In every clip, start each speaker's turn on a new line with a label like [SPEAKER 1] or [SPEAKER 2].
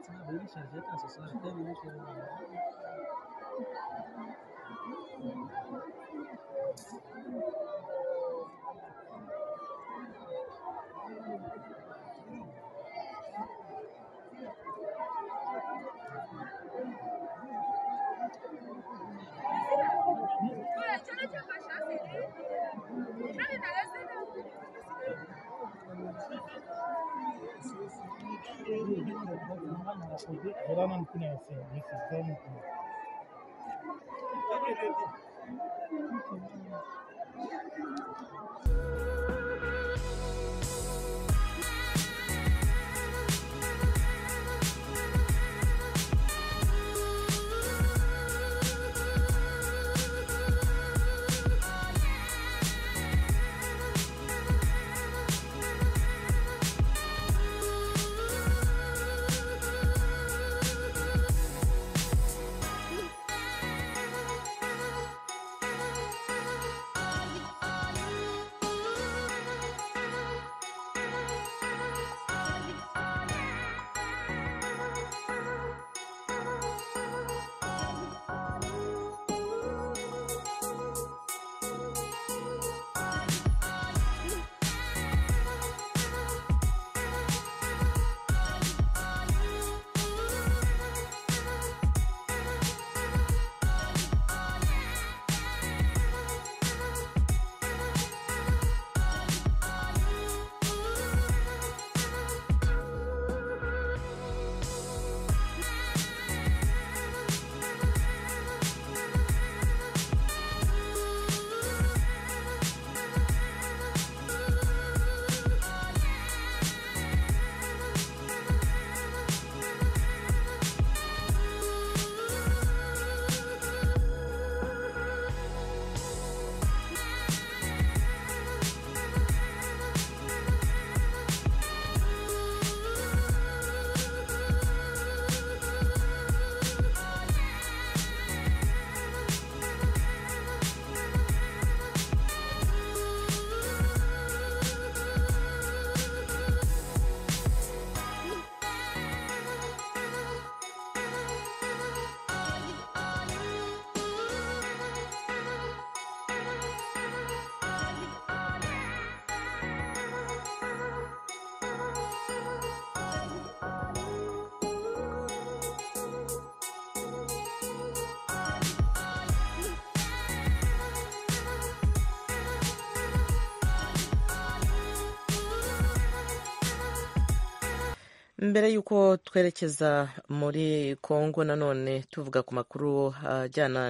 [SPEAKER 1] mbere y'uko twerekeza muri Kongo nanone tuvuga ku makuru ajyana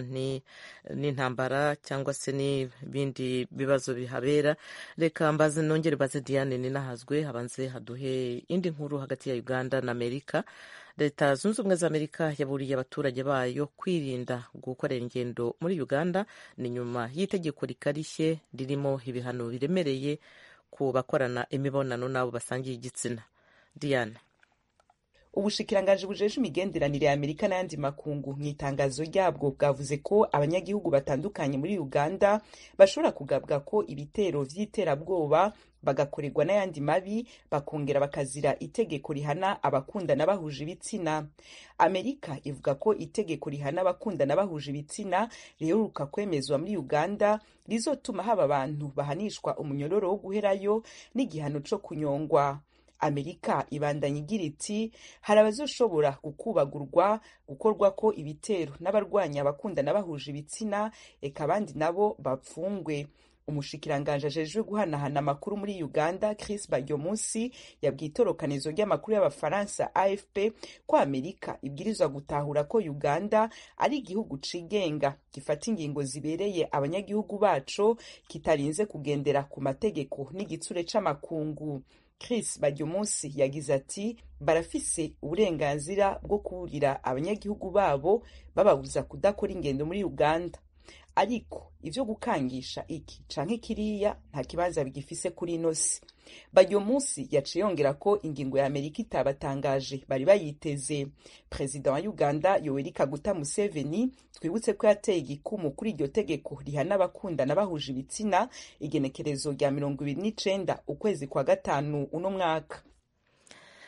[SPEAKER 1] n'intambara cyangwa se n'ibindi bibazo bihabera, reka mbaze nongere baze Diane Ninahazwe habanze haduhe indi nkuru hagati ya Uganda na Amerika. Leta zunze ubumwe za Amerika yaburiye abaturage bayo kwirinda gukorera ingendo muri Uganda ni nyuma y'itegeko rikarishye ririmo ibihano biremereye ku bakorana imibonano n'abo basangiye igitsina. Diane.
[SPEAKER 2] Ubushikiranganji bujeje imigenderanire ya Amerika n'ayandi makungu mu itangazo ryabwo bwavuze ko abanyagihugu batandukanye muri Uganda bashobora kugabwa ko ibitero vy'iterabwoba bagakorerwa n'ayandi mabi bakongera bakazira itegeko rihana abakundana bahuje ibitsina. Amerika ivuga ko itegeko rihana abakundana bahuje ibitsina riheruka kwemezwa muri Uganda rizotuma haba abantu bahanishwa umunyororo wo guherayo n'igihano co kunyongwa. Amerika ibandanya igira iti hari abazoshobora gukubagurwa gukorwa ko ibitero n'abarwanya abakundana bahuje ibitsina eka abandi nabo bapfungwe. Umushikiranganje ajejwe guhanahana amakuru muri Uganda Chris Baryomunsi yabwiye itorokanizo ry'amakuru y'abafaransa AFP ko Amerika ibwirizwa gutahura ko Uganda ari igihugu cigenga gifata ingingo zibereye abanyagihugu baco kitarinze kugendera ku mategeko n'igitsure c'amakungu. Chris Baryomunsi yagize ati barafise uburenganzira bwo kuburira abanyagihugu babo bababuza kudakora ingendo muri Uganda, ariko ivyo gukangisha iki canke kiriya nta kibanza bigifise kuri ino si. Baryomunsi yaciye yongera ko ingingo ya Amerika itabatangaje bari bayiteze. Perezida wa Uganda Yoweri Kaguta Museveni twibutse ko yateye igikumu kuri iryo tegeko rihana abakundana bahuje ibitsina igenekerezo rya 29 ukwezi kwa gatanu uno mwaka.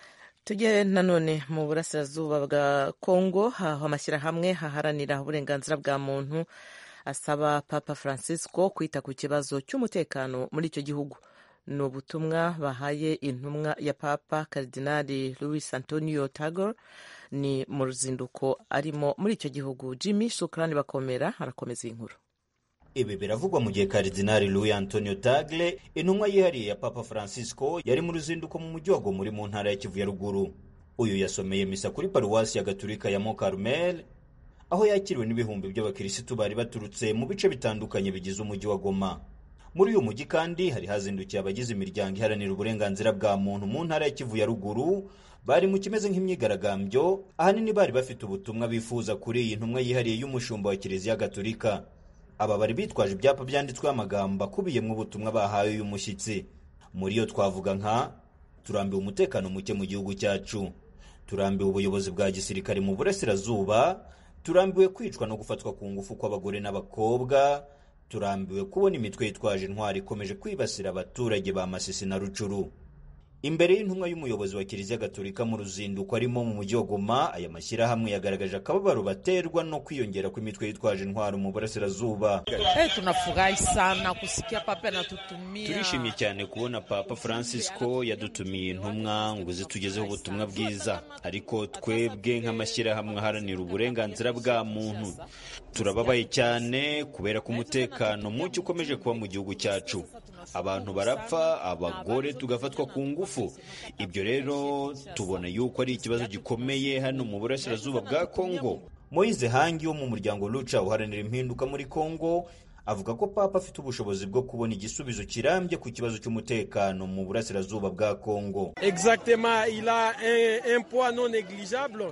[SPEAKER 1] tujye nanone mu burasirazuba bwa Kongo, aho amashyirahamwe haharanira uburenganzira bwa muntu asaba Papa Francisco kwita ku kibazo cy'umutekano muri icyo gihugu. Ni ubutumwa bahaye intumwa ya Papa Karidinali Luis Antonio Tagore ni mu ruzinduko arimo muri icyo gihugu. Jimmy Shukrani Bakomera arakomeza inkuru.
[SPEAKER 3] Ibi biravugwa mu gihe Karidinali Luis Antonio Tagle, intumwa yihariye ya Papa Francisco, yari mu ruzinduko mu mujyi wa Goma muri mu ntara ya Kivu ya ruguru. Uyu yasomeye misa kuri paruwasi ya Gatolika ya Mont Carmel, aho yakiriwe n'ibihumbi by'abakirisitu bari baturutse mu bice bitandukanye bigize umujyi wa Goma. Muri uyu mujyi kandi hari hazindukiye abagize imiryango iharanira uburenganzira bwa muntu mu ntara ya Kivu ya ruguru, bari mu kimeze nk'imyigaragambyo, ahanini bari bafite ubutumwa bifuza kuri iyi ntumwa yihariye y'umushumba wa Kiliziya Gatolika. Aba bari bitwaje ibyapa byanditsweho amagambo akubiyemo ubutumwa bahawe uyu mushyitsi. Muri yo twavuga nka turambiwe umutekano muke mu gihugu cyacu, turambiwe ubuyobozi bwa gisirikare mu burasirazuba, turambiwe kwicwa no gufatwa ku ngufu kw'abagore n'abakobwa, turambiwe kubona imitwe yitwaje intwari ikomeje kwibasira abaturage ba Masisi na Rucuru. Imbere y'intumwa y'umuyobozi wa Kiliziya Gatolika mu ruzinduko arimo mu mujyi wa Goma, aya mashyirahamwe yagaragaje akababaro baterwa no kwiyongera kw'imitwe yitwaje intwaro mu burasirazuba.
[SPEAKER 4] Tunafurahi sana kusikia Papa anatutumia.
[SPEAKER 3] Turishimye cyane kubona Papa Francisco yadutumiye intumwa ngo zitugezeho ubutumwa bwiza, ariko twebwe nk'amashyirahamwe aharanira uburenganzira bwa muntu turababaye cyane kubera ko umutekano muke ukomeje kuba mu gihugu cyacu. Abantu barapfa, abagore tugafatwa ku ngufu. Ibyo rero tubona yuko ari ikibazo gikomeye hano mu burasirazuba bwa Kongo. Moise Hangi wo mu muryango Lucha uharanira impinduka muri Kongo avuga ko Papa afite ubushobozi bwo kubona igisubizo kirambye ku kibazo cy'umutekano mu burasirazuba bwa Kongo.
[SPEAKER 5] Exactement, il a un poids non négligeable.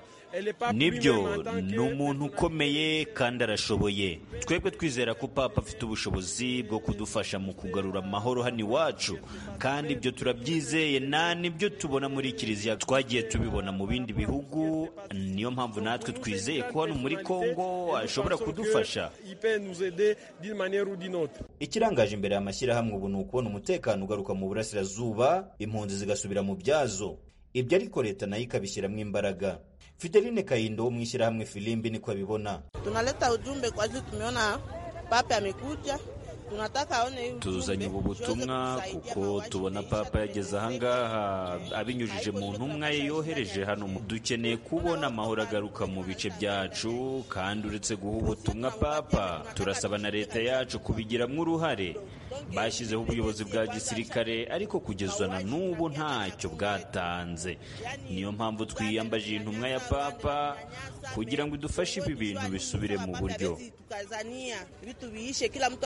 [SPEAKER 3] Nibyo, ni umuntu ukomeye kandi arashoboye. Twebwe twizera ko Papa afite ubushobozi bwo kudufasha mu kugarura amahoro hano iwacu, kandi ibyo turabyizeye, na nibyo tubona muri Kiliziya, twagiye tubibona mu bindi bihugu. Niyo mpamvu natwe twizeye ko hano muri Kongo ashobora kudufasha. Ikirangaje imbere y'amashyirahamwe ubu ni ukubona umutekano ugaruka mu burasirazuba, impunzi zigasubira mu byazo. Ibyo ariko leta nayo ikabishyiramo imbaraga. Fideline Kaindo wo mu ishyirahamwe Filimbi niko abibona.
[SPEAKER 6] Tunaleta ujumbe kwa sababu tumeona Papa amekuja, tunataka aone
[SPEAKER 3] tuzanye ubu butumwa kuko tubona Papa yageze ahangaha abinyujije mu ntumwa ye yohereje hano. Dukeneye kubona amahoro agaruka mu bice byacu, kandi uretse guha ubutumwa Papa, turasaba na leta yacu kubigiramo uruhare. Bashyizeho ubuyobozi bwa gisirikare, ariko kugeza na n'ubu ntacyo bwatanze. Niyo mpamvu twiyambaje intumwa ya Papa kugira ngo idufashe ibi bintu bisubire mu buryo.